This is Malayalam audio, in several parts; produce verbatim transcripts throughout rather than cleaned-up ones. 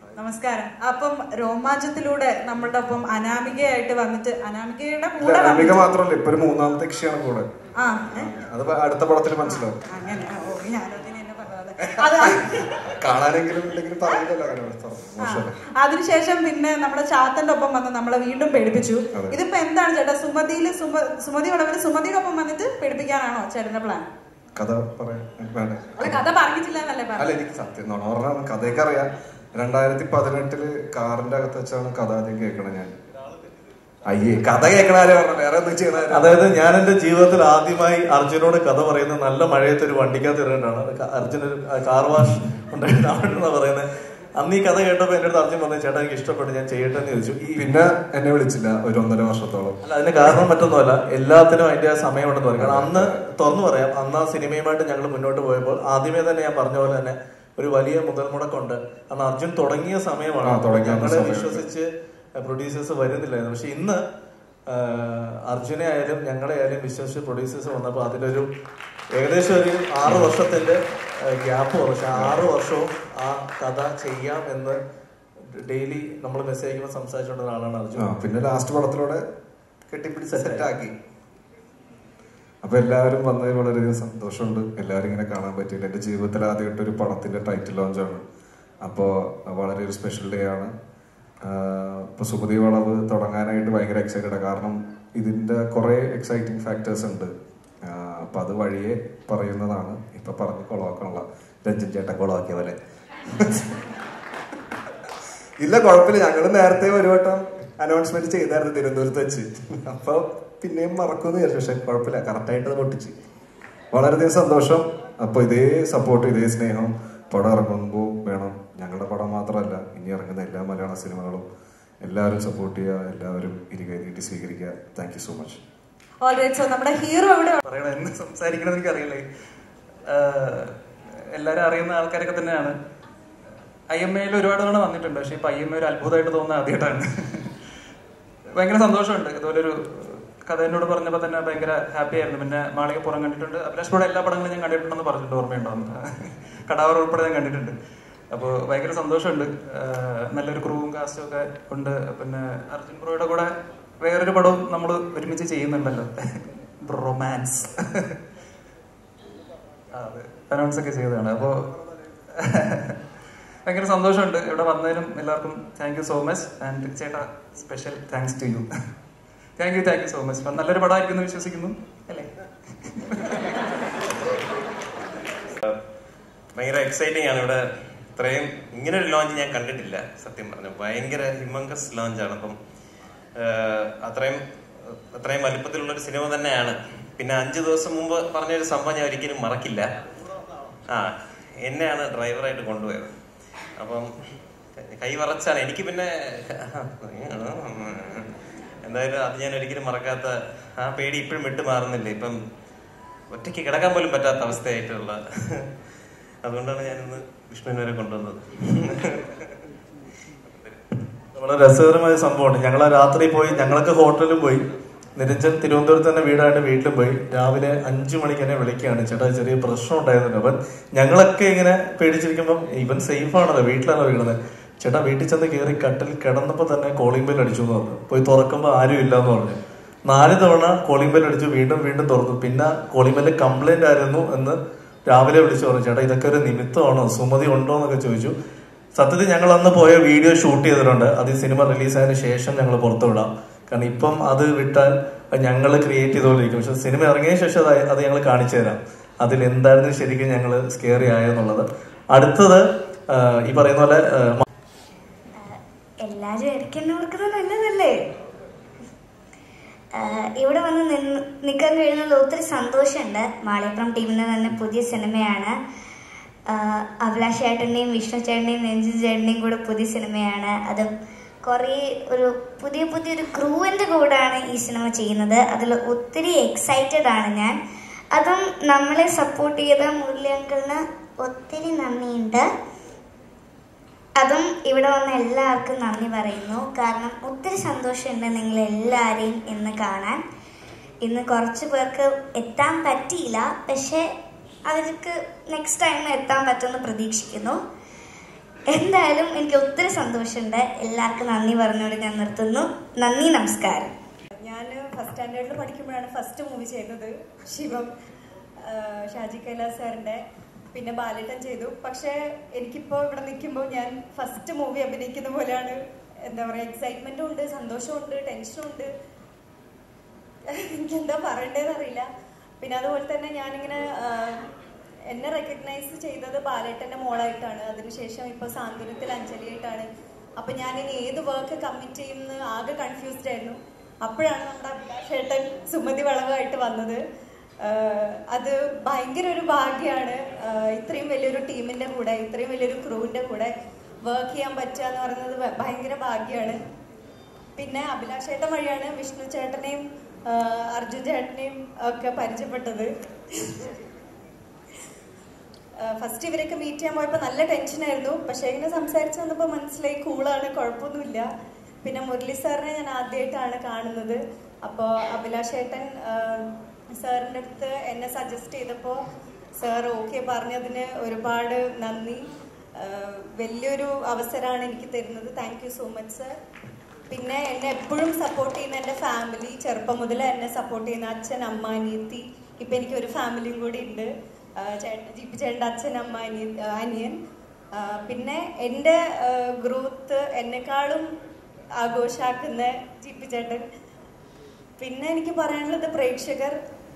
നമസ്കാരം. അപ്പം രോമാഞ്ചത്തിലൂടെ നമ്മളുടെ ഒപ്പം അനാമികയായിട്ട് വന്നിട്ട് അനാമികയുടെ കൂടെ അനാമിക മാത്രമല്ല ഇപ്പൊ ഒരു മൂന്നാമത്തെ കക്ഷിയാണ് കൂടെ. ആ അത് അടുത്ത പടത്തിൽ മനസ്സിലാവും. അങ്ങനെ കാണാനെങ്കിലും പറയില്ലല്ലോ. അതിനുശേഷം പിന്നെ നമ്മുടെ ചാത്തന്റെ ഒപ്പം വന്ന് നമ്മളെ വീണ്ടും പേടിപ്പിച്ചു. ഇതിപ്പോ എന്താണ് ചേട്ടാ, സുമതിയില് സുമതി വളവില് സുമതിയുടെ ഒപ്പം വന്നിട്ട് പേടിപ്പിക്കാനാണോ ചേട്ടന്റെ പ്ലാൻ? കഥ പറയാൻ കഥ പറഞ്ഞിട്ടില്ല എന്നല്ലേ? അല്ല, എനിക്ക് സത്യം പറഞ്ഞാൽ കഥയൊക്കെ അറിയാം. രണ്ടായിരത്തി പതിനെട്ടില് കാറിന്റെ അകത്ത് വെച്ചാണ് കഥ ആദ്യം കേൾക്കണേ ഞാൻ. അയ്യേ, കഥ കേൾക്കണാരോ വേറെ എന്ത് ചെയ്യണ. അതായത് ഞാൻ എന്റെ ജീവിതത്തിൽ ആദ്യമായി അർജുനോട് കഥ പറയുന്നത് നല്ല മഴയത്ത് ഒരു വണ്ടിക്കകത്ത് ഇറങ്ങിയിട്ടാണ്. അർജുന കാർ വാഷ് ഉണ്ടായിട്ടാണെന്നാ പറയുന്നത്. അന്ന് ഈ കഥ കേട്ടപ്പോ എന്റെ അടുത്ത് അർജുൻ പറഞ്ഞു, ചേട്ടാ എനിക്ക് ഇഷ്ടപ്പെട്ടു, ഞാൻ ചെയ്യട്ടെ എന്ന് ചോദിച്ചു. പിന്നെ എന്നെ വിളിച്ചില്ല ഒരു ഒന്നര വർഷത്തോളം. അല്ല, അതിന് കാരണം മറ്റൊന്നുമല്ല, എല്ലാത്തിനും അതിന്റെ സമയമുണ്ടെന്ന് പറയും. കാരണം അന്ന് തുറന്നു പറയാം, അന്ന് ആ സിനിമയുമായിട്ട് ഞങ്ങൾ മുന്നോട്ട് പോയപ്പോൾ ആദ്യമേ തന്നെ ഞാൻ പറഞ്ഞ പോലെ തന്നെ ഒരു വലിയ മുതൽ മുടക്കുണ്ട്. അന്ന് അർജുൻ തുടങ്ങിയ സമയമാണ്. ഞങ്ങളെ വിശ്വസിച്ച് പ്രൊഡ്യൂസേഴ്സ് വരുന്നില്ലായിരുന്നു. പക്ഷെ ഇന്ന് അർജുനെ ആയാലും ഞങ്ങളെ ആയാലും വിശ്വസിച്ച് പ്രൊഡ്യൂസേഴ്സ് വന്നപ്പോൾ അതിലൊരു ഏകദേശം ഒരു ആറ് വർഷത്തിന്റെ ഗ്യാപ്പ് വന്നു. പക്ഷെ ആറ് വർഷവും ആ കഥ ചെയ്യാം എന്ന് ഡെയിലി നമ്മൾ മെസ്സേജ് അയക്കുമ്പോൾ സംസാരിച്ചുകൊണ്ടിരുന്ന ആളാണ് അർജുൻ. പിന്നെ ലാസ്റ്റ് പടത്തിലൂടെ കെട്ടിപ്പിടിച്ച് സെറ്റാക്കി. അപ്പൊ എല്ലാവരും വന്നതിൽ വളരെയധികം സന്തോഷമുണ്ട്. എല്ലാവരും ഇങ്ങനെ കാണാൻ പറ്റിയില്ല. എന്റെ ജീവിതത്തിൽ ആദ്യമായിട്ട് ഒരു പടത്തിന്റെ ടൈറ്റിൽ ലോഞ്ചാണ്. അപ്പോൾ വളരെ ഒരു സ്പെഷ്യൽ ഡേ ആണ്. ഇപ്പൊ സുമതി വളവ് തുടങ്ങാനായിട്ട് ഭയങ്കര എക്സൈറ്റഡ്. കാരണം ഇതിന്റെ കുറെ എക്സൈറ്റിംഗ് ഫാക്ടേഴ്സ് ഉണ്ട്. അപ്പൊ അത് വഴിയെ പറയുന്നതാണ്. ഇപ്പൊ പറഞ്ഞ് കൊളവാക്കണല്ല, രഞ്ജൻ ചേട്ടൻ കൊളവാക്കിയ പോലെ. ഇല്ല, കുഴപ്പമില്ല. ഞങ്ങള് നേരത്തെ ഒരു വട്ടം അനൗൺസ്മെന്റ് ചെയ്തായിരുന്നു തിരുവനന്തപുരത്ത് വെച്ച്. അപ്പൊ പിന്നെയും മറക്കുമെന്ന് വിചാരിച്ചു. പക്ഷെ കുഴപ്പമില്ല, കറക്റ്റായിട്ട് അത് പൊട്ടിച്ച്. വളരെയധികം സന്തോഷം. അപ്പൊ ഇതേ സപ്പോർട്ട്, ഇതേ സ്നേഹം പടം ഇറങ്ങുമ്പോൾ വേണം. ഞങ്ങളുടെ പടം മാത്രമല്ല, ഇനി ഇറങ്ങുന്ന എല്ലാ മലയാള സിനിമകളും എല്ലാവരും സപ്പോർട്ട് ചെയ്യുക, എല്ലാവരും ഇരുകൈ നീട്ടി സ്വീകരിക്കുക. Thank you so much. നമ്മുടെ ഹീറോ എവിടെ പറയണ എന്ന് സംസാരിക്കണമെന്ന് എനിക്കറിയില്ലേ. എല്ലാവരും അറിയുന്ന ആൾക്കാരൊക്കെ തന്നെയാണ്. ഐ എം എയിൽ ഒരുപാട് തവണ വന്നിട്ടുണ്ട്. പക്ഷെ ഇപ്പൊ ഐ എം എ ഒരു അത്ഭുതമായിട്ട് തോന്നുന്ന ആദ്യമായിട്ടാണ്. ഭയങ്കര സന്തോഷമുണ്ട്. ഇതുപോലൊരു കഥ എന്നോട് പറഞ്ഞപ്പോൾ തന്നെ ഭയങ്കര ഹാപ്പി ആയിരുന്നു. പിന്നെ മാളികപ്പുറം കണ്ടിട്ടുണ്ട്. അഭിലാഷ് കൂടെ എല്ലാ പടങ്ങളും ഞാൻ കണ്ടിട്ടുണ്ടെന്ന് പറഞ്ഞിട്ടുണ്ട്, ഓർമ്മയുണ്ടാവും. കടാവർ ഉൾപ്പെടെ ഞാൻ കണ്ടിട്ടുണ്ട്. അപ്പോൾ ഭയങ്കര സന്തോഷമുണ്ട്. നല്ലൊരു ക്രൂവും കാസ്റ്റും ഒക്കെ ഉണ്ട്. പിന്നെ അർജുൻ ബ്രോയുടെ കൂടെ വേറൊരു പടവും നമ്മൾ ഒരുമിച്ച് ചെയ്യുന്നുണ്ടല്ലോ, റൊമാൻസ്. അതെ, അനൗൺസ് ഒക്കെ ചെയ്തതാണ്. അപ്പോൾ ഭയങ്കര സന്തോഷമുണ്ട്. ഇവിടെ വന്നതിനും എല്ലാവർക്കും thank you so much. And ചേട്ടാ, special thanks to you. Thank you thank you so much. നല്ലൊരു പടമായിരിക്കും വിശ്വസിക്കുന്നു അല്ലേ? ഭയങ്കര എക്സൈറ്റിംഗ് ആണ്. ഇവിടെ ഇത്രയും ഇങ്ങനെ ഒരു ലോഞ്ച് ഞാൻ കണ്ടിട്ടില്ല സത്യം പറഞ്ഞു. ഭയങ്കര ഹിമങ്കസ് ലോഞ്ചാണ്. അപ്പം അത്രയും അത്രയും വലിപ്പത്തിലുള്ളൊരു സിനിമ തന്നെയാണ്. പിന്നെ അഞ്ചു ദിവസം മുമ്പ് പറഞ്ഞൊരു സംഭവം ഞാൻ ഒരിക്കലും മറക്കില്ല. ആ എന്നെയാണ് ഡ്രൈവറായിട്ട് കൊണ്ടുപോയത്. അപ്പം കൈ വറച്ചാണ് എനിക്ക്. പിന്നെ എന്തായാലും അത് ഞാൻ ഒരിക്കലും മറക്കാത്ത ആ പേടി ഇപ്പോഴും വിട്ടു മാറുന്നില്ല. ഇപ്പം ഒറ്റയ്ക്ക് കിടക്കാൻ പോലും പറ്റാത്ത അവസ്ഥയായിട്ടുള്ള. അതുകൊണ്ടാണ് ഞാനിന്ന് വിഷ്ണുവിനെ വരെ കൊണ്ടുവന്നത്. വളരെ രസകരമായ സംഭവമാണ്. ഞങ്ങൾ രാത്രി പോയി, ഞങ്ങളൊക്കെ ഹോട്ടലിൽ പോയി. നിരഞ്ജൻ തിരുവനന്തപുരത്ത് തന്നെ വീടായിട്ട് വീട്ടിലും പോയി. രാവിലെ അഞ്ചു മണിക്ക് എന്നെ വിളിക്കുകയാണ്, ചേട്ടാ ചെറിയ പ്രശ്നം ഉണ്ടായിരുന്നില്ല. അപ്പം ഞങ്ങളൊക്കെ ഇങ്ങനെ പേടിച്ചിരിക്കുമ്പം ഇവൻ സേഫ് ആണല്ലോ, വീട്ടിലാണോ വീണത്. ചേട്ടാ വീട്ടിൽ ചെന്ന് കയറി കട്ടിൽ കിടന്നപ്പോൾ തന്നെ കോളിംഗ് ബെൽ അടിച്ചു എന്ന് പറഞ്ഞു. പോയി തുറക്കുമ്പോൾ ആരും ഇല്ല എന്ന് പറഞ്ഞു. നാല് തവണ കോളിംഗ് ബെൽ അടിച്ചു, വീണ്ടും വീണ്ടും തുറന്നു. പിന്നെ കോളിംഗ് ബെല്ല് കംപ്ലൈന്റ് ആയിരുന്നു എന്ന് രാവിലെ വിളിച്ചു പറഞ്ഞു. ചേട്ടാ ഇതൊക്കെ ഒരു നിമിത്തമാണോ, സുമതി ഉണ്ടോ എന്നൊക്കെ ചോദിച്ചു. സത്യത്തിൽ ഞങ്ങൾ അന്ന് പോയ വീഡിയോ ഷൂട്ട് ചെയ്തിട്ടുണ്ട്. അത് ഈ സിനിമ റിലീസായതിനു ശേഷം ഞങ്ങൾ പുറത്തു വിടാം. കാരണം ഇപ്പം അത് വിട്ടാൽ ഞങ്ങൾ ക്രിയേറ്റ് ചെയ്തുകൊണ്ടിരിക്കും. പക്ഷെ സിനിമ ഇറങ്ങിയ ശേഷം അത് അത് ഞങ്ങൾ കാണിച്ചു തരാം അതിൽ എന്തായിരുന്നു ശരിക്കും ഞങ്ങൾ സ്കെയറി ആയെന്നുള്ളത്. അടുത്തത് ഈ പറയുന്ന പോലെ എല്ലാരും ഇരിക്കുന്നവർക്ക് നല്ലതല്ലേ. ഇവിടെ വന്ന് നിന്ന് നിൽക്കാൻ കഴിയുന്നത് ഒത്തിരി സന്തോഷമുണ്ട്. മാളികപ്പുറം ടീമിന്റെ തന്നെ പുതിയ സിനിമയാണ്. അഭിലാഷ് ചേട്ടൻ്റെയും വിഷ്ണു ചേട്ടൻ്റെയും രഞ്ജിൻ ചേട്ടൻ്റെയും കൂടെ പുതിയ സിനിമയാണ്. അതും കുറേ ഒരു പുതിയ പുതിയൊരു ക്രൂവിൻ്റെ കൂടെയാണ് ഈ സിനിമ ചെയ്യുന്നത്. അതിൽ ഒത്തിരി എക്സൈറ്റഡ് ആണ് ഞാൻ. അതും നമ്മളെ സപ്പോർട്ട് ചെയ്ത മുരളി അങ്കിളിന് ഒത്തിരി നന്ദിയുണ്ട്. അതും ഇവിടെ വന്ന എല്ലാവർക്കും നന്ദി പറയുന്നു. കാരണം ഒത്തിരി സന്തോഷമുണ്ട് നിങ്ങളെല്ലാവരെയും ഇന്ന് കാണാൻ. ഇന്ന് കുറച്ച് പേർക്ക് എത്താൻ പറ്റിയില്ല, പക്ഷെ അവർക്ക് നെക്സ്റ്റ് ടൈം എത്താൻ പറ്റുമെന്ന് പ്രതീക്ഷിക്കുന്നു. എന്തായാലും എനിക്ക് ഒത്തിരി സന്തോഷമുണ്ട്. എല്ലാവർക്കും നന്ദി പറഞ്ഞുകൊണ്ട് ഞാൻ നിർത്തുന്നു. നന്ദി, നമസ്കാരം. ഞാൻ ഫസ്റ്റ് സ്റ്റാൻഡേർഡിൽ പഠിക്കുമ്പോഴാണ് ഫസ്റ്റ് മൂവി ചെയ്തത്. ശിവം, ഷാജി കൈലാസ് സാറിൻ്റെ, പിന്നെ ബാലേട്ടൻ ചെയ്തു. പക്ഷേ എനിക്കിപ്പോൾ ഇവിടെ നിൽക്കുമ്പോൾ ഞാൻ ഫസ്റ്റ് മൂവി അഭിനയിക്കുന്ന പോലെയാണ്. എന്താ പറയുക, എക്സൈറ്റ്മെൻറ്റും ഉണ്ട്, സന്തോഷമുണ്ട്, ടെൻഷനും ഉണ്ട്. എനിക്കെന്താ പറയേണ്ടതെന്ന് അറിയില്ല. പിന്നെ അതുപോലെ തന്നെ ഞാനിങ്ങനെ എന്നെ റെക്കഗ്നൈസ് ചെയ്തത് ബാലേട്ടൻ്റെ മോളായിട്ടാണ്. അതിനുശേഷം ഇപ്പോൾ സാന്ത്വനത്തിൽ അഞ്ജലിയായിട്ടാണ്. അപ്പം ഞാനിനി ഏത് വർക്ക് കമ്മിറ്റ് ചെയ്യുമെന്ന് ആകെ കൺഫ്യൂസ്ഡ് ആയിരുന്നു. അപ്പോഴാണ് നമ്മുടെ അഭിലാഷേട്ടൻ സുമതി വളവായിട്ട് വന്നത്. അത് ഭയങ്കര ഒരു ഭാഗ്യമാണ്. ഇത്രയും വലിയൊരു ടീമിൻ്റെ കൂടെ, ഇത്രയും വലിയൊരു ക്രൂവിൻ്റെ കൂടെ വർക്ക് ചെയ്യാൻ പറ്റുക എന്ന് പറയുന്നത് ഭയങ്കര ഭാഗ്യമാണ്. പിന്നെ അഭിലാഷേട്ടൻ വഴിയാണ് വിഷ്ണു ചേട്ടനെയും അർജുൻ ചേട്ടനെയും ഒക്കെ പരിചയപ്പെട്ടത്. ഫസ്റ്റ് ഇവരൊക്കെ മീറ്റ് ചെയ്യാൻ പോയപ്പോൾ നല്ല ടെൻഷനായിരുന്നു. പക്ഷേ ഇങ്ങനെ സംസാരിച്ച് വന്നപ്പോൾ മനസ്സിലായി കൂളാണ്, കുഴപ്പമൊന്നുമില്ല. പിന്നെ മുരളി സാറിനെ ഞാൻ ആദ്യമായിട്ടാണ് കാണുന്നത്. അപ്പോൾ അഭിലാഷേട്ടൻ സാറിൻ്റെ അടുത്ത് എന്നെ സജസ്റ്റ് ചെയ്തപ്പോൾ സാർ ഓക്കെ പറഞ്ഞതിന് ഒരുപാട് നന്ദി. വലിയൊരു അവസരമാണ് എനിക്ക് തരുന്നത്. Thank you so much sir. പിന്നെ എന്നെ എപ്പോഴും സപ്പോർട്ട് ചെയ്യുന്ന എൻ്റെ ഫാമിലി, ചെറുപ്പം മുതൽ എന്നെ സപ്പോർട്ട് ചെയ്യുന്ന അച്ഛൻ, അമ്മ, അനിയത്തി. ഇപ്പം എനിക്കൊരു ഫാമിലിയും കൂടി ഉണ്ട്. ചേട്ടൻ, ജിപി ചേട്ടൻ്റെ അച്ഛൻ, അമ്മ, അനിയ അനിയൻ. പിന്നെ എൻ്റെ ഗ്രോത്ത് എന്നെക്കാളും ആഘോഷാക്കുന്ന ജിപി ചേട്ടൻ. പിന്നെ എനിക്ക് പറയാനുള്ളത് പ്രേക്ഷകർ,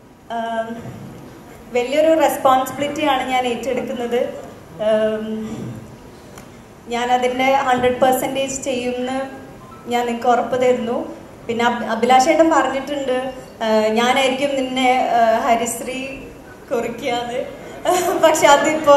വലിയൊരു റെസ്പോൺസിബിലിറ്റിയാണ് ഞാൻ ഏറ്റെടുക്കുന്നത്. ഞാനതിൻ്റെ ഹൺഡ്രഡ് പെർസെൻറ്റേജ് ചെയ്യുമെന്ന് ഞാൻ നിങ്ങൾക്ക് ഉറപ്പ് തരുന്നു. പിന്നെ അഭിലാഷേട്ടൻ പറഞ്ഞിട്ടുണ്ട് ഞാനായിരിക്കും നിന്നെ ഹരിശ്രീ കുറിക്കാന്ന്. പക്ഷെ അതിപ്പോൾ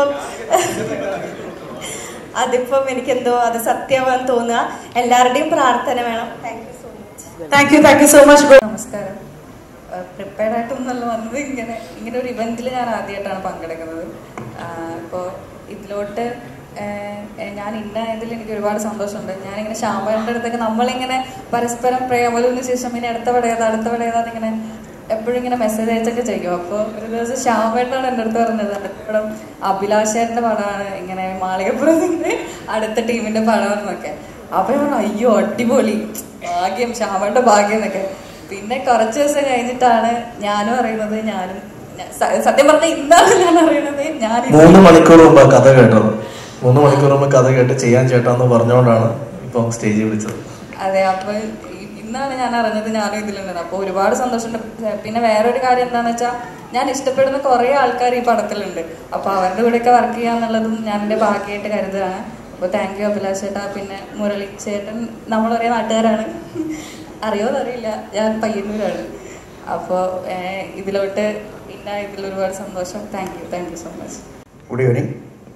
അതിപ്പം എനിക്കെന്തോ അത് സത്യമാണെന്ന് തോന്നുക. എല്ലാവരുടെയും പ്രാർത്ഥന വേണം. Thank you so much. Thank you thank you so much. നമസ്കാരം. പ്രിപ്പയർഡ് ആയിട്ടൊന്നല്ല വന്നത്. ഇങ്ങനെ ഇങ്ങനെ ഒരു ഇവന്റിൽ ഞാൻ ആദ്യമായിട്ടാണ് പങ്കെടുക്കുന്നത്. ഇപ്പോൾ ഇതിലോട്ട് ഞാൻ ഇന്നായതിൽ എനിക്ക് ഒരുപാട് സന്തോഷമുണ്ട്. ഞാനിങ്ങനെ ശ്യാമേട്ടൻ്റെ അടുത്തൊക്കെ നമ്മളിങ്ങനെ പരസ്പരം പ്രേമലൂന്ന് ശേഷം ഇനി അടുത്ത പടയേതാ അടുത്ത പടയേതാന്ന് ഇങ്ങനെ എപ്പോഴും ഇങ്ങനെ മെസ്സേജ് അയച്ചൊക്കെ ചെയ്യും. അപ്പോൾ ഒരു ദിവസം ശ്യാമേട്ടനാണ് എൻ്റെ അടുത്ത് പറഞ്ഞത് അടുത്ത പടം അഭിലാഷേട്ടൻ്റെ പടമാണ്, ഇങ്ങനെ മാളികപ്പുറത്തിൻ്റെ അടുത്ത ടീമിൻ്റെ പടം എന്നൊക്കെ. അപ്പോൾ ഞാൻ പറഞ്ഞു അയ്യോ അടിപൊളി, ഭാഗ്യം, ശ്യാമേട്ടൻ്റെ ഭാഗ്യം എന്നൊക്കെ. പിന്നെ കുറച്ച് ദിവസം കഴിഞ്ഞിട്ടാണ് ഞാനും അറിയുന്നത്. ഞാനും സത്യം പറഞ്ഞാൽ ഇന്നാണ് ഞാൻ അറിയണത്. ഞാൻ മൂന്ന് മണിക്കൂർ മുമ്പ് കഥ കേട്ടത്. മൂന്ന് മണിക്കൂർ മുമ്പ് കഥ കേട്ട് ചെയ്യാൻ ചേട്ടാന്ന് പറഞ്ഞുകൊണ്ടാണ് ഇപ്പം സ്റ്റേജിൽ വിളിച്ചത്. അതെ, അപ്പൊ ഇന്നാണ് ഞാൻ അറിഞ്ഞത് ഞാനും ഇതിലുണ്ട്. അപ്പോൾ ഒരുപാട് സന്തോഷമുണ്ട്. പിന്നെ വേറൊരു കാര്യം എന്താണെന്ന് വെച്ചാൽ ഞാൻ ഇഷ്ടപ്പെടുന്ന കുറേ ആൾക്കാർ ഈ പടത്തിലുണ്ട്. അപ്പോൾ അവരുടെ കൂടെയൊക്കെ വർക്ക് ചെയ്യാന്നുള്ളതും ഞാൻ എൻ്റെ ഭാഗ്യമായിട്ട് കരുതുകയാണ്. അപ്പോൾ താങ്ക് യു അഭിലാഷ് ചേട്ടാ. പിന്നെ മുരളി ചേട്ടൻ നമ്മളൊരേ നാട്ടുകാരാണ്, അറിയോന്നറിയില്ല, ഞാൻ പയ്യന്നൂരാണ്. അപ്പോൾ ഇതിലോട്ട് പിന്നെ ഇതിൽ ഒരുപാട് സന്തോഷം. Thank you thank you so much. Good evening.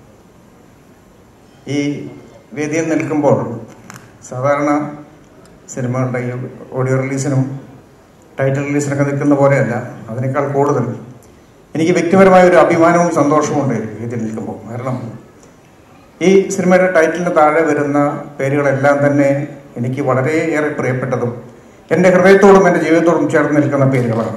ഈ വേദിയിൽ നിൽക്കുമ്പോൾ സാധാരണ സിനിമകളുടെ ഈ ഓഡിയോ റിലീസിനും ടൈറ്റിൽ റിലീസിനൊക്കെ നിൽക്കുന്ന പോലെയല്ല, അതിനേക്കാൾ കൂടുതൽ എനിക്ക് വ്യക്തിപരമായ ഒരു അഭിമാനവും സന്തോഷവും ഉണ്ട് വേദിയിൽ നിൽക്കുമ്പോൾ. കാരണം ഈ സിനിമയുടെ ടൈറ്റിലിന് താഴെ വരുന്ന പേരുകളെല്ലാം തന്നെ എനിക്ക് വളരെയേറെ പ്രിയപ്പെട്ടതും എൻ്റെ ഹൃദയത്തോടും എൻ്റെ ജീവിതത്തോടും ചേർന്ന് നിൽക്കുന്ന പേരുകളാണ്.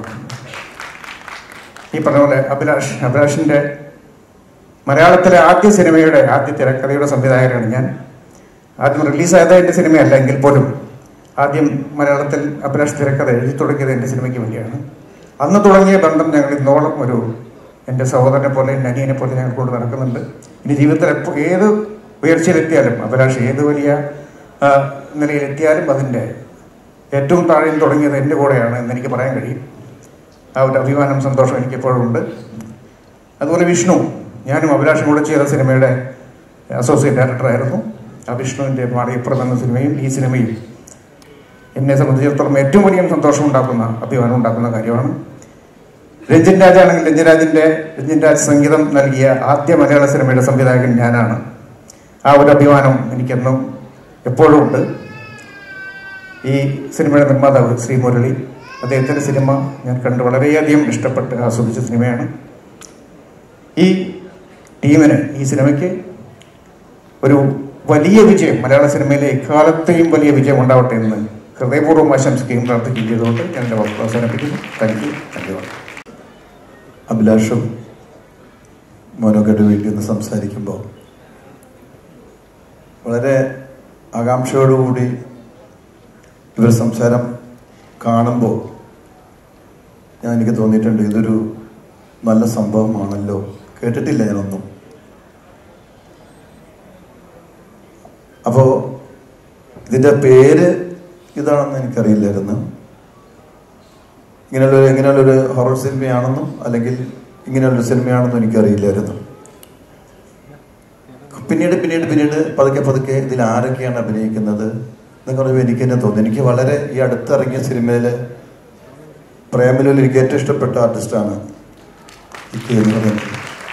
ഈ പറഞ്ഞ പോലെ അഭിലാഷ് അഭിലാഷിൻ്റെ മലയാളത്തിലെ ആദ്യ സിനിമയുടെ ആദ്യ തിരക്കഥയുടെ സംവിധായകനാണ് ഞാൻ. ആദ്യം റിലീസായത് എൻ്റെ സിനിമയല്ല എങ്കിൽ പോലും ആദ്യം മലയാളത്തിൽ അഭിലാഷ് തിരക്കഥ എഴുതി തുടങ്ങിയത് എൻ്റെ സിനിമയ്ക്ക് വേണ്ടിയാണ്. അന്ന് തുടങ്ങിയ ബന്ധം ഞങ്ങൾ ഇന്നോളം ഒരു എൻ്റെ സഹോദരനെ പോലെ എൻ്റെ അനിയനെ പോലെ ഞങ്ങൾ കൊണ്ട് നടക്കുന്നുണ്ട്. ഇനി ജീവിതത്തിൽ എപ്പോൾ ഏത് ഉയർച്ചയിലെത്തിയാലും അഭിലാഷ് ഏത് വലിയ നിലയിലെത്തിയാലും അതിൻ്റെ ഏറ്റവും താഴെയും തുടങ്ങിയത് എൻ്റെ കൂടെയാണ് എന്നെനിക്ക് പറയാൻ കഴിയും. ആ ഒരു അഭിമാനം സന്തോഷം എനിക്കെപ്പോഴും ഉണ്ട്. അതുപോലെ വിഷ്ണു, ഞാനും അഭിലാഷും കൂടെ ചെയ്ത സിനിമയുടെ അസോസിയേറ്റ് ഡയറക്ടറായിരുന്നു. ആ വിഷ്ണുവിൻ്റെ മാളികപ്പുറം എന്ന സിനിമയും ഈ സിനിമയും എന്നെ സംബന്ധിച്ചിടത്തോളം ഏറ്റവും വലിയ സന്തോഷം ഉണ്ടാക്കുന്ന അഭിമാനം ഉണ്ടാക്കുന്ന കാര്യമാണ്. രഞ്ജിൻ രാജാണെങ്കിൽ രഞ്ജിൻ രാജിൻ്റെ രഞ്ജിൻ രാജ് സംഗീതം നൽകിയ ആദ്യ മലയാള സിനിമയുടെ സംവിധായകൻ ഞാനാണ്. ആ ഒരു അഭിമാനം എനിക്കെന്നും എപ്പോഴും ഉണ്ട്. ഈ സിനിമയുടെ നിർമ്മാതാവ് ശ്രീ മുരളി, അദ്ദേഹത്തിൻ്റെ സിനിമ ഞാൻ കണ്ട് വളരെയധികം ഇഷ്ടപ്പെട്ട് ആസ്വദിച്ച സിനിമയാണ്. ഈ ടീമിന്, ഈ സിനിമയ്ക്ക് ഒരു വലിയ വിജയം, മലയാള സിനിമയിലെ എക്കാലത്തെയും വലിയ വിജയം ഉണ്ടാവട്ടെ എന്ന് ഹൃദയപൂർവ്വം ആശംസിക്കുകയും പ്രാർത്ഥിക്കുകയും ചെയ്തുകൊണ്ട് ഞാൻ എൻ്റെ വാക്കുകൾ അവസാനിപ്പിക്കുന്നു. Thank you thank you. അഭിലാഷും മോനോക്കയുടെ വീട്ടിൽ നിന്ന് സംസാരിക്കുമ്പോൾ വളരെ ആകാംക്ഷയോടുകൂടി ഇവർ സംസാരം കാണുമ്പോൾ ഞാൻ എനിക്ക് തോന്നിയിട്ടുണ്ട് ഇതൊരു നല്ല സംഭവമാണല്ലോ. കേട്ടിട്ടില്ല ഞാനൊന്നും. അപ്പോൾ ഇതിൻ്റെ പേര് ഇതാണെന്ന് എനിക്കറിയില്ലായിരുന്നു. ഇങ്ങനെയുള്ളൊരു ഇങ്ങനെയുള്ളൊരു ഹൊറർ സിനിമയാണെന്നും അല്ലെങ്കിൽ ഇങ്ങനെയുള്ളൊരു സിനിമയാണെന്നും എനിക്കറിയില്ലായിരുന്നു. പിന്നീട് പിന്നീട് പിന്നീട് പതുക്കെ പതുക്കെ ഇതിൽ ആരൊക്കെയാണ് അഭിനയിക്കുന്നത് എന്നൊക്കെ പറയുമ്പോൾ എനിക്ക് തന്നെ തോന്നി. എനിക്ക് വളരെ ഈ അടുത്തിറങ്ങിയ സിനിമയിൽ പ്രേമലൂരിൽ എനിക്ക് ഏറ്റവും ഇഷ്ടപ്പെട്ട ആർട്ടിസ്റ്റാണ് ഇക്ക് എന്ന് പറയുന്നത്.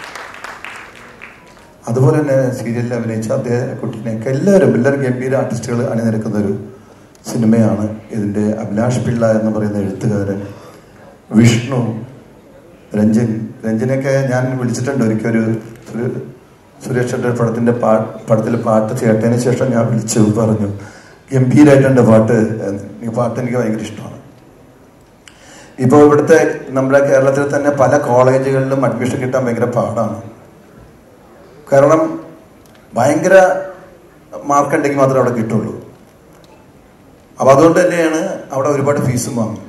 അതുപോലെ തന്നെ സീരിയലിൽ അഭിനയിച്ച അദ്ദേഹം കുട്ടീനെയൊക്കെ എല്ലാവരും എല്ലാവരും ഗംഭീര ആർട്ടിസ്റ്റുകൾ അണിനിരക്കുന്ന ഒരു സിനിമയാണ് ഇതിൻ്റെ. അഭിലാഷ് പിള്ള എന്ന് പറയുന്ന എഴുത്തുകാരൻ, വിഷ്ണു, രഞ്ജൻ രഞ്ജനൊക്കെ ഞാൻ വിളിച്ചിട്ടുണ്ട് ഒരിക്കലൊരു ഒരു സുരേഷ് ചേട്ടൻ പടത്തിൻ്റെ പാ പടത്തിൽ പാട്ട് ചേട്ടതിന് ശേഷം ഞാൻ വിളിച്ചു പറഞ്ഞു ഗംഭീരമായിട്ടുണ്ട് പാട്ട്, ഈ പാട്ട് എനിക്ക് ഭയങ്കര ഇഷ്ടമാണ്. ഇപ്പോൾ ഇവിടുത്തെ നമ്മുടെ കേരളത്തിൽ തന്നെ പല കോളേജുകളിലും അഡ്മിഷൻ കിട്ടാൻ ഭയങ്കര പാടാണ്. കാരണം ഭയങ്കര മാർക്കുണ്ടെങ്കിൽ മാത്രമേ അവിടെ കിട്ടുള്ളൂ. അപ്പം അതുകൊണ്ട് തന്നെയാണ് അവിടെ ഒരുപാട് ഫീസും വാങ്ങും.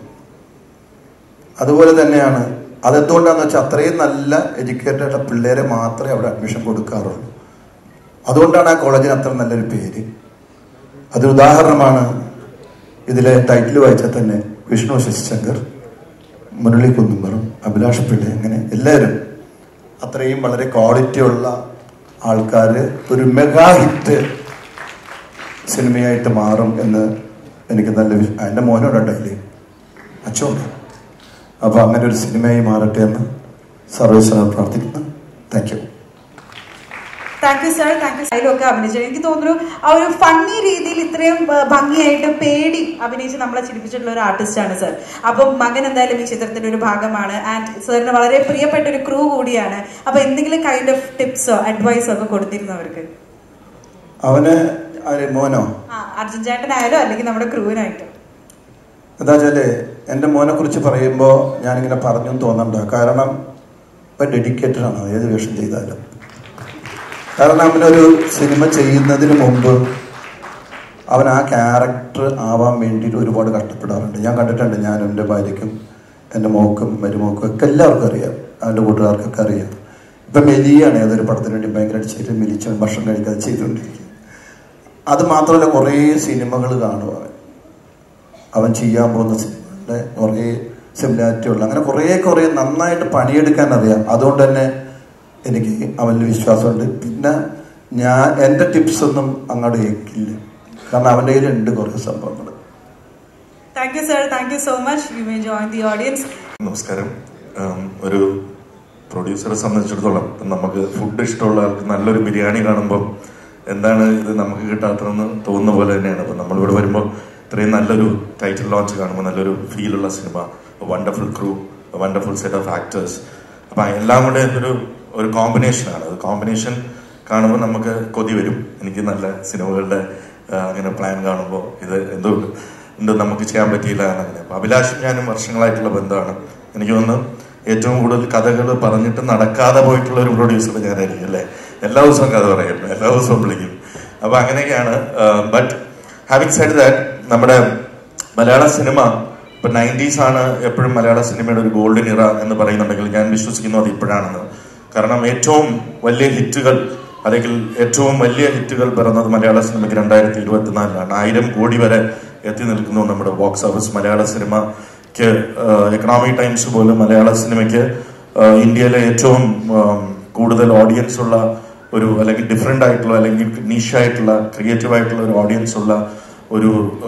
അതുപോലെ തന്നെയാണ് അതെന്തുകൊണ്ടാണെന്ന് വെച്ചാൽ അത്രയും നല്ല എഡ്യൂക്കേറ്റഡ് ആയിട്ടുള്ള പിള്ളേരെ മാത്രമേ അവിടെ അഡ്മിഷൻ കൊടുക്കാറുള്ളൂ. അതുകൊണ്ടാണ് ആ കോളേജിന് അത്ര നല്ലൊരു പേര്. അതൊരു ഉദാഹരണമാണ് ഇതിലെ ടൈറ്റിൽ വായിച്ചാൽ തന്നെ വിഷ്ണു ശശിശങ്കർ, മുരളി കുന്നുംപുറം, അഭിലാഷ് പിള്ള, അങ്ങനെ എല്ലാവരും അത്രയും വളരെ ക്വാളിറ്റി ഉള്ള ആൾക്കാർ ഒരു മെഗാ ഹിറ്റ് സിനിമയായിട്ട് മാറും എന്ന് എനിക്ക് നല്ല എൻ്റെ മോനോടുണ്ടായില്ലേ അച്ഛനുണ്ട്. അപ്പോൾ അങ്ങനെ ഒരു സിനിമയായി മാറട്ടെ എന്ന് സർവേശ്വരൻ പ്രാർത്ഥിക്കുന്നു. Thank you. Thank you sir. Thank you. അതിലൊക്കെ അഭിനയിച്ചു എനിക്ക് തോന്നുന്നു ആ ഒരു ഫണ്ണി രീതിയിൽ ഇത്രയും ഭംഗിയായിട്ട് പേടി അഭിനയിച്ച് നമ്മളെ ചിരിപ്പിച്ചിട്ടുള്ള ഒരു ആർട്ടിസ്റ്റാണ് സാർ. അപ്പം മകൻ എന്തായാലും ഈ ചിത്രത്തിന്റെ ഒരു ഭാഗമാണ് ആൻഡ് സാറിന് വളരെ പ്രിയപ്പെട്ട ഒരു ക്രൂ കൂടിയാണ്. അപ്പൊ എന്തെങ്കിലും കൈൻഡ് ഓഫ് ടിപ്സോ അഡ്വൈസോ ഒക്കെ കൊടുത്തിരുന്നവർക്ക്? അവന് മോനോ ആ അർജുൻ ചേട്ടനായാലും അല്ലെങ്കിൽ നമ്മുടെ ക്രൂവിനായിട്ടും? എന്താ വെച്ചാല് എൻ്റെ മോനെ കുറിച്ച് പറയുമ്പോൾ ഞാനിങ്ങനെ പറഞ്ഞു തോന്നണ്ട. കാരണം ഇപ്പം ഡെഡിക്കേറ്റഡ് ആണ് ഏത് വേഷം ചെയ്താലും. കാരണം അവനൊരു സിനിമ ചെയ്യുന്നതിന് മുമ്പ് അവൻ ആ ക്യാരക്ടർ ആവാൻ വേണ്ടിയിട്ട് ഒരുപാട് കഷ്ടപ്പെടാറുണ്ട്. ഞാൻ കണ്ടിട്ടുണ്ട്. ഞാനും എൻ്റെ ഭാര്യയ്ക്കും എൻ്റെ മോക്കും മരുമോക്കും ഒക്കെ എല്ലാവർക്കും അറിയാം, അവൻ്റെ കൂട്ടുകാർക്കൊക്കെ അറിയാം. ഇപ്പം മെലിയാണ് ഏതൊരു പടത്തിന് വേണ്ടി ഭയങ്കരമായിട്ട് ചെയ്ത് മെലിച്ച് ഭക്ഷണം കഴിക്കാതെ ചെയ്തുകൊണ്ടിരിക്കുക. അത് മാത്രമല്ല കുറേ സിനിമകൾ കാണുക, അവൻ ചെയ്യാൻ പോകുന്ന സിനിമകളുടെ കുറേ സിമിലാരിറ്റി ഉള്ള അങ്ങനെ കുറേ കുറേ നന്നായിട്ട് പണിയെടുക്കാൻ അറിയാം. അതുകൊണ്ട് തന്നെ എനിക്ക് അവനിൽ വിശ്വാസമുണ്ട്. പിന്നെ ഞാൻ എൻ്റെ ടിപ്സ് ഒന്നും അങ്ങോട്ട് കേൾക്കില്ല, കാരണം അവൻ്റെ കയ്യിലുണ്ട് കുറേ സംഭവങ്ങൾ. Thank you sir. Thank you so much. You may join the audience. നമസ്കാരം. ഒരു പ്രൊഡ്യൂസറെ സംബന്ധിച്ചിടത്തോളം നമുക്ക് ഫുഡ് ഇഷ്ടമുള്ള ആൾക്ക് നല്ലൊരു ബിരിയാണി കാണുമ്പോൾ എന്താണ് ഇത് നമുക്ക് കിട്ടാത്തതെന്ന് തോന്നുന്ന പോലെ തന്നെയാണ്. അപ്പം നമ്മളിവിടെ വരുമ്പോൾ ഇത്രയും നല്ലൊരു ടൈറ്റിൽ ലോഞ്ച് കാണുമ്പോൾ നല്ലൊരു ഫീലുള്ള cinema, wonderful crew, wonderful set of actors, അപ്പം എല്ലാം കൂടെ ഒരു ഒരു കോമ്പിനേഷനാണ്. അത് കോമ്പിനേഷൻ കാണുമ്പോൾ നമുക്ക് കൊതി വരും. എനിക്ക് നല്ല സിനിമകളുടെ അങ്ങനെ പ്ലാൻ കാണുമ്പോൾ ഇത് എന്തോ എന്തോ നമുക്ക് ചെയ്യാൻ പറ്റിയില്ല എന്നങ്ങനെ. അപ്പോൾ അഭിലാഷും ഞാനും വർഷങ്ങളായിട്ടുള്ള ബന്ധമാണ്. എനിക്ക് തോന്നുന്നു ഏറ്റവും കൂടുതൽ കഥകൾ പറഞ്ഞിട്ട് നടക്കാതെ പോയിട്ടുള്ള ഒരു പ്രൊഡ്യൂസർ ഞാനായിരിക്കും അല്ലേ. എല്ലാ ദിവസവും കഥ പറയും, എല്ലാ ദിവസവും വിളിക്കും. അപ്പോൾ അങ്ങനെയൊക്കെയാണ്. ബട്ട് ഹാവിങ് സെഡ് ദാറ്റ് നമ്മുടെ മലയാള സിനിമ ഇപ്പൊ നയൻറ്റീസ് ആണ് എപ്പോഴും മലയാള സിനിമയുടെ ഒരു ഗോൾഡൻ ഇറ എന്ന് പറയുന്നുണ്ടെങ്കിൽ ഞാൻ വിശ്വസിക്കുന്നു അത് ഇപ്പോഴാണെന്ന്. കാരണം ഏറ്റവും വലിയ ഹിറ്റുകൾ അല്ലെങ്കിൽ ഏറ്റവും വലിയ ഹിറ്റുകൾ പിറന്നത് മലയാള സിനിമയ്ക്ക് രണ്ടായിരത്തി ഇരുപത്തിനാലിലാണ്. ആയിരം കോടി വരെ എത്തി നിൽക്കുന്നു നമ്മുടെ ബോക്സ് ഓഫീസ്. മലയാള സിനിമയ്ക്ക് എക്കണോമിക് ടൈംസ് പോലും മലയാള സിനിമയ്ക്ക് ഇന്ത്യയിലെ ഏറ്റവും കൂടുതൽ ഓഡിയൻസ് ഉള്ള ഒരു അല്ലെങ്കിൽ ഡിഫറെന്റ് ആയിട്ടുള്ള അല്ലെങ്കിൽ നീഷായിട്ടുള്ള ക്രിയേറ്റീവ് ആയിട്ടുള്ള ഒരു ഓഡിയൻസ് ഉള്ള ഒരു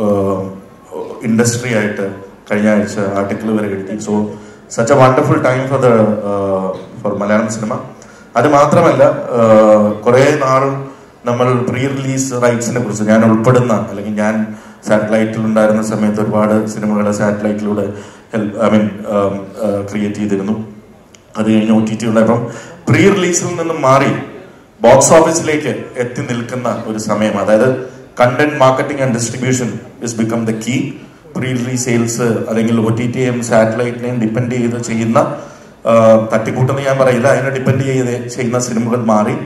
ഇൻഡസ്ട്രി ആയിട്ട് കഴിഞ്ഞ ആഴ്ച ആർട്ടിക്കിൾ വരെ എഴുതി. So such a wonderful time for the for Malayalam cinema. അത് മാത്രമല്ല കുറെ നാൾ നമ്മൾ പ്രീ റിലീസ് റൈറ്റ്സിനെ കുറിച്ച് ഞാൻ ഉൾപ്പെടുന്ന അല്ലെങ്കിൽ ഞാൻ സാറ്റലൈറ്റിൽ ഉണ്ടായിരുന്ന സമയത്ത് ഒരുപാട് സിനിമകൾ സാറ്റലൈറ്റിലൂടെ ഹെൽപ്പ് ഐ മീൻ ക്രിയേറ്റ് ചെയ്തിരുന്നു. അത് കഴിഞ്ഞ് ഒ ടി ടി ഉണ്ടായപ്പം പ്രീ റിലീസിൽ നിന്നും മാറി ബോക്സ് ഓഫീസിലേക്ക് എത്തി നിൽക്കുന്ന ഒരു സമയം. അതായത് content marketing and distribution is become the key. Pre release sales അല്ലെങ്കിൽ ഒ ടി ടിയെയും സാറ്റലൈറ്റിനെയും ഡിപ്പെൻഡ് ചെയ്ത് ചെയ്യുന്ന തട്ടിക്കൂട്ടെന്ന് ഞാൻ പറയില്ല, അതിനെ ഡിപ്പെൻഡ് ചെയ്ത് ചെയ്യുന്ന സിനിമകൾ മാറി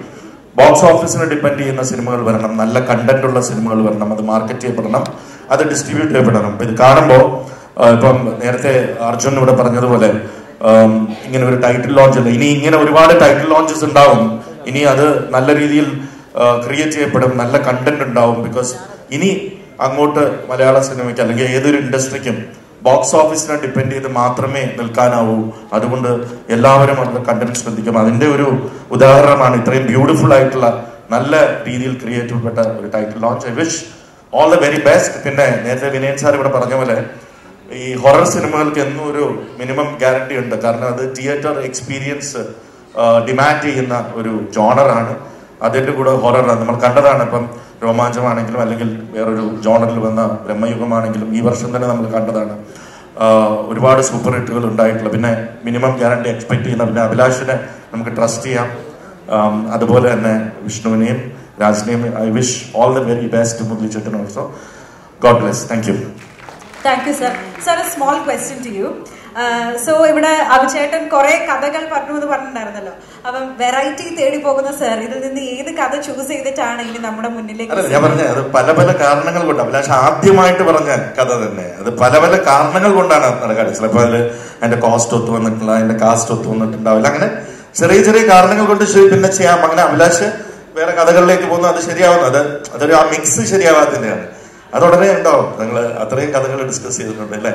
ബോക്സ് ഓഫീസിനെ ഡിപ്പെൻഡ് ചെയ്യുന്ന സിനിമകൾ വരണം, നല്ല കണ്ടന്റ് ഉള്ള സിനിമകൾ വരണം, അത് മാർക്കറ്റ് ചെയ്യപ്പെടണം, അത് ഡിസ്ട്രിബ്യൂട്ട് ചെയ്യപ്പെടണം. ഇത് കാണുമ്പോൾ ഇപ്പം നേരത്തെ അർജുൻ ഇവിടെ പറഞ്ഞതുപോലെ ഇങ്ങനെ ഒരു ടൈറ്റിൽ ലോഞ്ച് അല്ല, ഇനി ഇങ്ങനെ ഒരുപാട് ടൈറ്റിൽ ലോഞ്ചസ് ഉണ്ടാവും. ഇനി അത് നല്ല രീതിയിൽ ക്രിയേറ്റ് ചെയ്യപ്പെടും, നല്ല കണ്ടന്റ് ഉണ്ടാവും. ബിക്കോസ് ഇനി അങ്ങോട്ട് മലയാള സിനിമയ്ക്ക് അല്ലെങ്കിൽ ഏതൊരു ഇൻഡസ്ട്രിക്കും ബോക്സ് ഓഫീസിനെ ഡിപ്പെൻഡ് ചെയ്ത് മാത്രമേ നിൽക്കാനാവൂ. അതുകൊണ്ട് എല്ലാവരും അതിന്റെ കണ്ടന്റ് ശ്രദ്ധിക്കും. അതിന്റെ ഒരു ഉദാഹരണമാണ് ഇത്രയും ബ്യൂട്ടിഫുൾ ആയിട്ടുള്ള നല്ല രീതിയിൽ ക്രിയേറ്റ് ചെയ്യപ്പെട്ട ഒരു title launch. I wish all the very best. പിന്നെ നേരത്തെ വിനയൻ സാർ ഇവിടെ പറഞ്ഞ പോലെ ഈ ഹൊറർ സിനിമകൾക്ക് എന്നും ഒരു മിനിമം ഗ്യാരണ്ടി ഉണ്ട്. കാരണം അത് തിയേറ്റർ എക്സ്പീരിയൻസ് ഡിമാൻഡ് ചെയ്യുന്ന ഒരു ജോണറാണ്. അതിന്റെ കൂടെ ഹൊററാണ് നമ്മൾ കണ്ടതാണ്. ഇപ്പം രോമാഞ്ചമാണെങ്കിലും അല്ലെങ്കിൽ വേറൊരു ജോണറിൽ വന്ന ബ്രഹ്മയുഗമാണെങ്കിലും ഈ വർഷം തന്നെ നമ്മൾ കണ്ടതാണ്. ഒരുപാട് സൂപ്പർ ഹിറ്റുകൾ ഉണ്ടായിട്ടുള്ള, പിന്നെ മിനിമം ഗ്യാരണ്ടി എക്സ്പെക്ട് ചെയ്യുന്ന, പിന്നെ അഭിലാഷിനെ നമുക്ക് ട്രസ്റ്റ് ചെയ്യാം. അതുപോലെ തന്നെ വിഷ്ണുവിനെയും രാജിനെയും I wish all the very best. Murali ചേട്ടൻ also. God bless. Thank you. Thank you sir. Sir, a small question to you. So ഇവിടെ അഭിചേട്ടൻ കുറെ കഥകൾ പറഞ്ഞു എന്ന് പറഞ്ഞിട്ടുണ്ടായിരുന്നല്ലോ. അപ്പം വെറൈറ്റി തേടി പോകുന്ന സർ ഇതിൽ നിന്ന് ഏത് കഥ ചൂസ് ചെയ്തിട്ടാണ് ഇനി നമ്മുടെ മുന്നിലേക്ക്? ഞാൻ പറഞ്ഞ അത് പല പല കാരണങ്ങൾ കൊണ്ട്. അഭിലാഷ് ആദ്യമായിട്ട് പറഞ്ഞ കഥ തന്നെ അത് പല പല കാരണങ്ങൾ കൊണ്ടാണ് നടക്കാറ്. ചിലപ്പോൾ അതിൽ അതിന്റെ കോസ്റ്റ് ഒത്തു വന്നിട്ടില്ല, അതിന്റെ കാസ്റ്റ് ഒത്തു വന്നിട്ടുണ്ടാവില്ല. അങ്ങനെ ചെറിയ ചെറിയ കാരണങ്ങൾ കൊണ്ട് പിന്നെ ചെയ്യാം. അങ്ങനെ അഭിലാഷ് വേറെ കഥകളിലേക്ക് പോകുന്നു, അത് ശരിയാവുന്നു. അത് അതൊരു ആ മിക്സ് ശരിയാവാത്തതിന്റെയാണ്. അത് ഉടനെ ഉണ്ടാവും. നിങ്ങൾ അത്രയും കഥകൾ ഡിസ്കസ് ചെയ്തിട്ടുണ്ട് അല്ലേ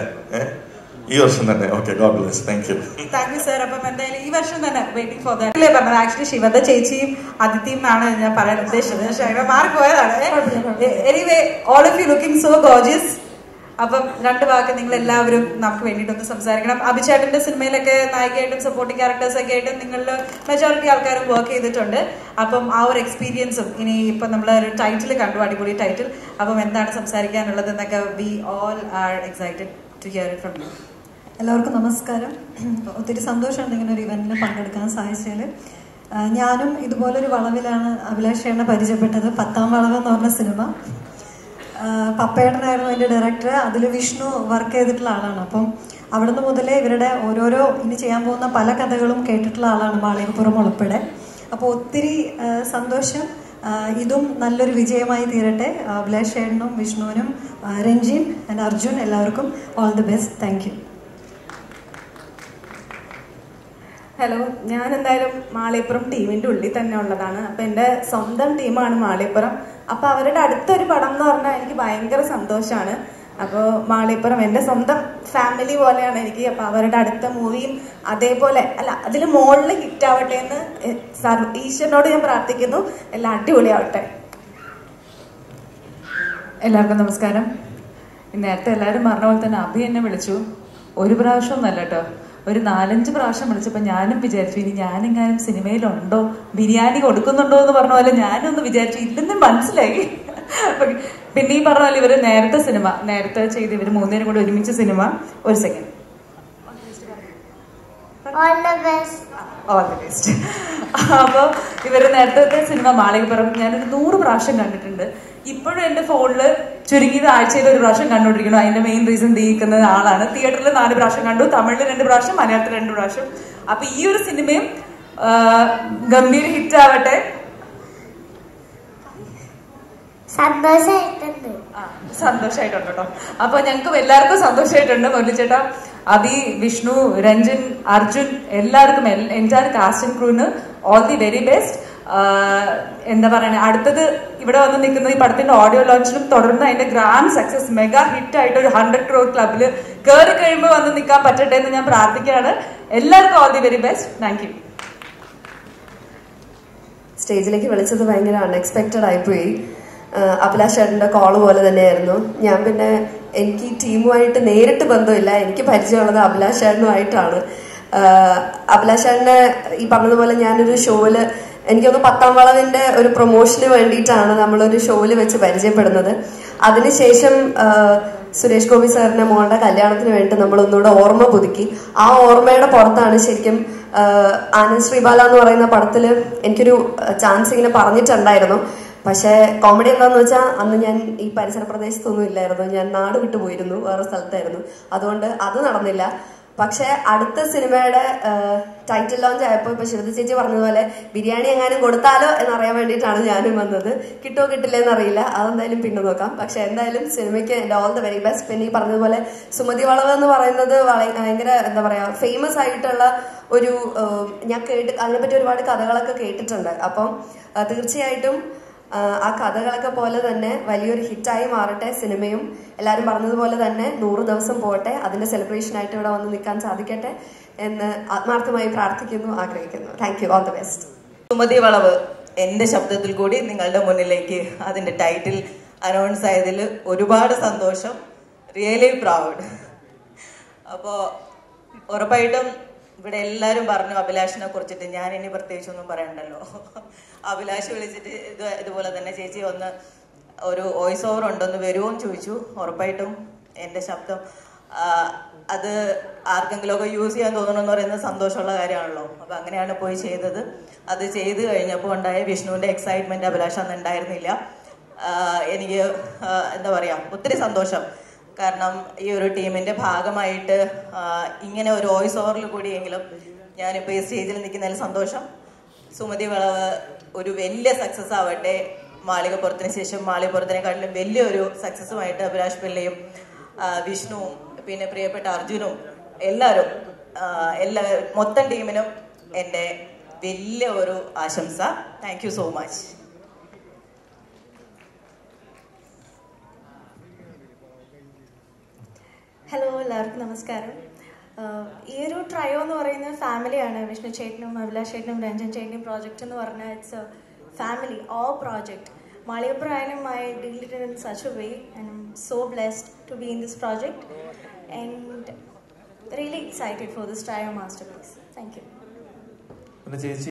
ഈ വർഷം തന്നെ? Okay, God bless. Thank you. Thank you sir. അപ്പം എന്തായാലും ഈ വർഷം തന്നെ വെയിറ്റിംഗ് ഫോർ ദാറ്റ് അല്ലേ പറഞ്ഞത്. ആക്ച്വലി ശിവദ ചേച്ചിയും അതിഥിയും എന്നാണ് ഞാൻ പറയാൻ ഉദ്ദേശിച്ചത്. പക്ഷെ അങ്ങനെ മാർക്ക് പോയതാണ്. Anyway, all of you looking so gorgeous. അപ്പം രണ്ട് വാക്ക് നിങ്ങൾ എല്ലാവരും നമുക്ക് വേണ്ടിയിട്ടൊന്ന് സംസാരിക്കണം. അഭിചേട്ടന്റെ സിനിമയിലൊക്കെ നായികയായിട്ടും സപ്പോർട്ടിംഗ് ക്യാരക്ടേഴ്സ് ഒക്കെ ആയിട്ടും നിങ്ങളിൽ മെജോറിറ്റി ആൾക്കാരും വർക്ക് ചെയ്തിട്ടുണ്ട്. അപ്പം ആ ഒരു എക്സ്പീരിയൻസും ഇനി ഇപ്പം നമ്മൾ ഒരു ടൈറ്റിൽ കണ്ടു, അടിപൊളി ടൈറ്റിൽ. അപ്പം എന്താണ് സംസാരിക്കാനുള്ളത് എന്നൊക്കെ we all are excited to hear it from you. എല്ലാവർക്കും നമസ്കാരം. ഒത്തിരി സന്തോഷമുണ്ട് ഇങ്ങനെ ഒരു ഇവന്റിൽ പങ്കെടുക്കാൻ സാധിച്ചതിൽ. ഞാനും ഇതുപോലൊരു വളവിലാണ് അഭിലാഷേട്ടനെ പരിചയപ്പെട്ടത്. പത്താം വളവ് എന്ന് പറഞ്ഞ സിനിമ. പപ്പേട്ടനായിരുന്നു അതിൻ്റെ ഡയറക്ടർ. അതിൽ വിഷ്ണു വർക്ക് ചെയ്തിട്ടുള്ള ആളാണ്. അപ്പം അവിടുന്ന് മുതലേ ഇവരുടെ ഓരോരോ ഇനി ചെയ്യാൻ പോകുന്ന പല കഥകളും കേട്ടിട്ടുള്ള ആളാണ്, മാളികപ്പുറം ഉൾപ്പെടെ. അപ്പോൾ ഒത്തിരി സന്തോഷം. ഇതും നല്ലൊരു വിജയമായി തീരട്ടെ. അഭിലാഷേട്ടനും വിഷ്ണുവിനും രഞ്ജിൻ ആൻഡ് അർജുൻ എല്ലാവർക്കും all the best. Thank you. Hello, ഞാൻ എന്തായാലും മാളികപ്പുറം ടീമിൻ്റെ ഉള്ളിൽ തന്നെ ഉള്ളതാണ്. അപ്പം എൻ്റെ സ്വന്തം ടീമാണ് മാളികപ്പുറം. അപ്പോൾ അവരുടെ അടുത്തൊരു പടം എന്ന് പറഞ്ഞാൽ എനിക്ക് ഭയങ്കര സന്തോഷമാണ്. അപ്പോൾ മാളികപ്പുറം എൻ്റെ സ്വന്തം ഫാമിലി പോലെയാണ് എനിക്ക്. അപ്പോൾ അവരുടെ അടുത്ത മൂവിയും അതേപോലെ അല്ല അതിൽ മുകളിൽ ഹിറ്റാവട്ടെ എന്ന് സർവ ഈശ്വരനോട് ഞാൻ പ്രാർത്ഥിക്കുന്നു. എല്ലാം അടിപൊളിയാവട്ടെ. എല്ലാവർക്കും നമസ്കാരം. നേരത്തെ എല്ലാവരും പറഞ്ഞ പോലെ തന്നെ അഭി എന്നെ വിളിച്ചു. ഒരു പ്രാവശ്യം ഒന്നല്ല കേട്ടോ, ഒരു നാലഞ്ച് പ്രാവശ്യം വിളിച്ചപ്പോൾ ഞാനും വിചാരിച്ചു ഇനി ഞാനെങ്ങാനും സിനിമയിലുണ്ടോ, ബിരിയാണി കൊടുക്കുന്നുണ്ടോ എന്ന് പറഞ്ഞ പോലെ ഞാനൊന്ന് വിചാരിച്ചു. ഇല്ലെന്ന് മനസ്സിലായി. പിന്നെ ഈ പറഞ്ഞ പോലെ ഇവര് നേരത്തെ സിനിമ നേരത്തെ ചെയ്ത് ഇവര് മൂന്നുപേരും കൂടെ ഒരുമിച്ച് സിനിമ. ഒരു സെക്കൻഡ്. All the best. അപ്പോൾ ഇവര് നേരത്തെ സിനിമ മാളികപ്പുറം ഞാനൊരു നൂറ് പ്രാവശ്യം കണ്ടിട്ടുണ്ട്. ഇപ്പോഴും എന്റെ ഫോണില് ചുരുങ്ങിയത് ആഴ്ചയിൽ ഒരു പ്രാവശ്യം കണ്ടുകൊണ്ടിരിക്കണം. അതിന്റെ മെയിൻ റീസൺ തീക്കുന്ന ആളാണ്. തിയേറ്ററിൽ നാല് പ്രാവശ്യം കണ്ടു, തമിഴിൽ രണ്ട് പ്രാവശ്യം, മലയാളത്തിൽ രണ്ട് പ്രാവശ്യം. അപ്പൊ ഈ ഒരു സിനിമയും ഗംഭീര ഹിറ്റ് ആവട്ടെ. സന്തോഷമായിട്ടുണ്ട്. സന്തോഷമായിട്ടുണ്ട് കേട്ടോ. അപ്പൊ ഞങ്ങൾക്ക് എല്ലാവർക്കും സന്തോഷമായിട്ടുണ്ട്. മുരളിച്ചേട്ടാ, അഭി, വിഷ്ണു, രഞ്ജൻ, അർജുൻ എല്ലാവർക്കും എൻറ്റയർ കാസ്റ്റ് ആൻഡ് ക്രൂവിന് ഓൾ ദി വെരി ബെസ്റ്റ്. എന്താ പറയുക, അടുത്തത് ഇവിടെ വന്ന് നിൽക്കുന്നത് ഈ പടത്തിന്റെ ഓഡിയോ ലോഞ്ചിലും തുടർന്ന് അതിന്റെ ഗ്രാൻഡ് സക്സസ് മെഗാ ഹിറ്റ് ആയിട്ട് ഒരു ഹൺഡ്രഡ് ക്രോർ ക്ലബിൽ കയറി കഴിയുമ്പോൾ വന്ന് നിൽക്കാൻ പറ്റട്ടെ എന്ന് ഞാൻ പ്രാർത്ഥിക്കുകയാണ്. എല്ലാവർക്കും all the very best. Thank you. സ്റ്റേജിലേക്ക് വിളിച്ചത് ഭയങ്കര അൺഎക്സ്പെക്റ്റഡ് ആയിപ്പോയി. അഭിലാഷ് ചേട്ടൻ്റെ കോള് പോലെ തന്നെയായിരുന്നു. ഞാൻ പിന്നെ എനിക്ക് ഈ ടീമുമായിട്ട് നേരിട്ട് ബന്ധമില്ല, എനിക്ക് പരിചയമുള്ളത് അഭിലാഷ് ചേട്ടനുമായിട്ടാണ്. അഭിലാഷ് ചേട്ടനെ ഈ പറഞ്ഞതുപോലെ ഞാനൊരു ഷോയില് എനിക്കൊന്ന് പത്താം വളവിന്റെ ഒരു പ്രൊമോഷന് വേണ്ടിയിട്ടാണ് നമ്മളൊരു ഷോയില് വെച്ച് പരിചയപ്പെടുന്നത്. അതിനുശേഷം സുരേഷ് ഗോപി സാറിന്റെ മോളുടെ കല്യാണത്തിന് വേണ്ടി നമ്മൾ ഒന്നുകൂടെ ഓർമ്മ പുതുക്കി. ആ ഓർമ്മയുടെ പുറത്താണ് ശരിക്കും ആനന്ദ് ശ്രീബാല എന്ന് പറയുന്ന പടത്തില് എനിക്കൊരു ചാൻസ് ഇങ്ങനെ പറഞ്ഞിട്ടുണ്ടായിരുന്നു. പക്ഷെ കോമഡി എന്താന്ന് വെച്ചാൽ അന്ന് ഞാൻ ഈ പരിസര പ്രദേശത്തൊന്നും ഇല്ലായിരുന്നു, ഞാൻ നാട് വിട്ടു പോയിരുന്നു, വേറെ സ്ഥലത്തായിരുന്നു. അതുകൊണ്ട് അത് നടന്നില്ല. പക്ഷെ അടുത്ത സിനിമയുടെ ടൈറ്റിൽ ലോഞ്ച് ആയപ്പോൾ ഇപ്പൊ ശ്രുതി ചേച്ചി പറഞ്ഞതുപോലെ ബിരിയാണി എങ്ങാനും കൊടുത്താലോ എന്നറിയാൻ വേണ്ടിയിട്ടാണ് ഞാനും വന്നത്. കിട്ടുമോ കിട്ടില്ല എന്നറിയില്ല, അതെന്തായാലും പിന്നെ നോക്കാം. പക്ഷെ എന്തായാലും സിനിമയ്ക്ക് എൻ്റെ ഓൾ ദ വെരി ബെസ്റ്റ്. പിന്നെ ഈ പറഞ്ഞതുപോലെ സുമതി വളവ് എന്ന് പറയുന്നത് ഭയങ്കര എന്താ പറയാ ഫേമസ് ആയിട്ടുള്ള ഒരു ഞാൻ കേട്ട് അതിനെപ്പറ്റി ഒരുപാട് കഥകളൊക്കെ കേട്ടിട്ടുണ്ട്. അപ്പം തീർച്ചയായിട്ടും ആ കഥകളൊക്കെ പോലെ തന്നെ വലിയൊരു ഹിറ്റായി മാറട്ടെ സിനിമയും. എല്ലാവരും പറഞ്ഞതുപോലെ തന്നെ നൂറ് ദിവസം പോട്ടെ, അതിന്റെ സെലിബ്രേഷൻ ആയിട്ട് ഇവിടെ വന്ന് നിൽക്കാൻ സാധിക്കട്ടെ എന്ന് ആത്മാർത്ഥമായി പ്രാർത്ഥിക്കുന്നു, ആഗ്രഹിക്കുന്നു. Thank you, all the best. Sumathi Valavu എന്റെ ശബ്ദത്തിൽ കൂടി നിങ്ങളുടെ മുന്നിലേക്ക് അതിന്റെ ടൈറ്റിൽ അനൗൺസ് ആയതിൽ ഒരുപാട് സന്തോഷം. Really proud. അപ്പോൾ ഉറപ്പായിട്ടും ഇവിടെ എല്ലാവരും പറഞ്ഞു അഭിലാഷിനെ കുറിച്ചിട്ട്, ഞാൻ ഇനി പ്രത്യേകിച്ചൊന്നും പറയണ്ടല്ലോ. അഭിലാഷ് വിളിച്ചിട്ട് ഇത് ഇതുപോലെ തന്നെ ചേച്ചി ഒന്ന് ഒരു വോയിസ് ഓവർ ഉണ്ടെന്ന് വരുമോ എന്ന് ചോദിച്ചു. ഉറപ്പായിട്ടും എൻ്റെ ശബ്ദം അത് ആർക്കെങ്കിലുമൊക്കെ യൂസ് ചെയ്യാൻ തോന്നണമെന്ന് പറയുന്നത് സന്തോഷമുള്ള കാര്യമാണല്ലോ. അപ്പം അങ്ങനെയാണ് പോയി ചെയ്തത്. അത് ചെയ്ത് കഴിഞ്ഞപ്പോൾ ഉണ്ടായ വിഷ്ണുവിൻ്റെ എക്സൈറ്റ്മെൻറ്റ് അഭിലാഷ് അന്ന് ഉണ്ടായിരുന്നില്ല. എനിക്ക് എന്താ പറയുക ഒത്തിരി സന്തോഷം. കാരണം ഈ ഒരു ടീമിന്റെ ഭാഗമായിട്ട് ഇങ്ങനെ ഒരു വോയിസ് ഓവറിൽ കൂടിയെങ്കിലും ഞാനിപ്പോൾ ഈ സ്റ്റേജിൽ നിൽക്കുന്നതിൽ സന്തോഷം. സുമതി വളവ് ഒരു വലിയ സക്സസ് ആവട്ടെ. മാളികപ്പുറത്തിന് ശേഷം മാളികപ്പുറത്തിനെക്കാട്ടിലും വലിയൊരു സക്സസുമായിട്ട് അഭിലാഷ് പിള്ളയും വിഷ്ണുവും പിന്നെ പ്രിയപ്പെട്ട അർജുനും എല്ലാവരും എല്ലാ മൊത്തം ടീമിനും എൻ്റെ വലിയ ഒരു ആശംസ. Thank you so much. Hello, എല്ലാവർക്കും നമസ്കാരം. ഈ ഒരു ട്രയോ എന്ന് പറയുന്നത് ഫാമിലിയാണ്. വിഷ്ണു ചേട്ടനും അഭിലാഷ് ചേട്ടനും രഞ്ജൻ ചേട്ടനും പ്രോജക്റ്റ് എന്ന് പറഞ്ഞാൽ ഇറ്റ്സ് എ ഫാമിലി ഓ project. Malikappuram I did it in such a way and I'm so blessed to be in this project and really excited for this trio masterpiece. Thank you.